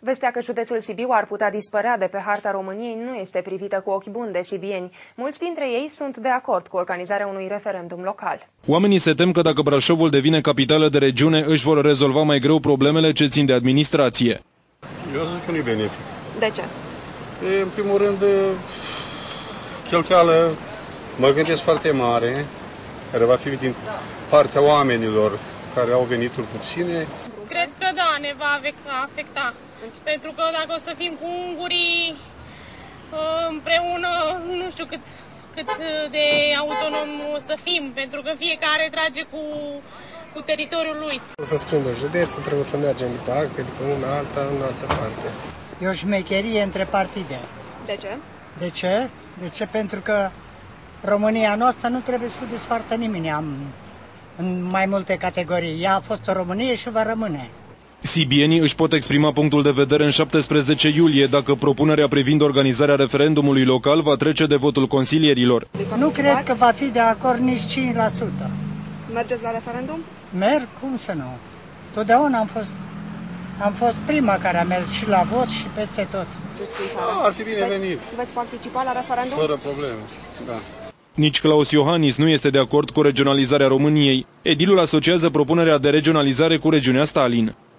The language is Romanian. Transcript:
Vestea că județul Sibiu ar putea dispărea de pe harta României nu este privită cu ochi buni de sibieni. Mulți dintre ei sunt de acord cu organizarea unui referendum local. Oamenii se tem că dacă Brașovul devine capitală de regiune, își vor rezolva mai greu problemele ce țin de administrație. Eu zic că nu-i benefic. De ce? În primul rând, cheltuială, mă gândesc foarte mare, care va fi din partea oamenilor care au venituri puține. Cred că da, ne va afecta. Pentru că dacă o să fim cu ungurii împreună, nu știu cât de autonom o să fim, pentru că fiecare trage cu teritoriul lui. O să schimbă județul, trebuie să mergem după acte, după una alta, în altă parte. E o șmecherie între partide. De ce? De ce? De ce? Pentru că România noastră nu trebuie să despartă nimeni în mai multe categorii. Ea a fost o Românie și va rămâne. Sibienii își pot exprima punctul de vedere în 17 iulie, dacă propunerea privind organizarea referendumului local va trece de votul consilierilor. Nu cred că va fi de acord nici 5%. Mergeți la referendum? Merg? Cum să nu? Totdeauna am fost prima care a mers și la vot și peste tot. Ar fi binevenit. Veți participa la referendum? Fără probleme, da. Nici Claus Iohannis nu este de acord cu regionalizarea României. Edilul asociază propunerea de regionalizare cu regiunea Stalin.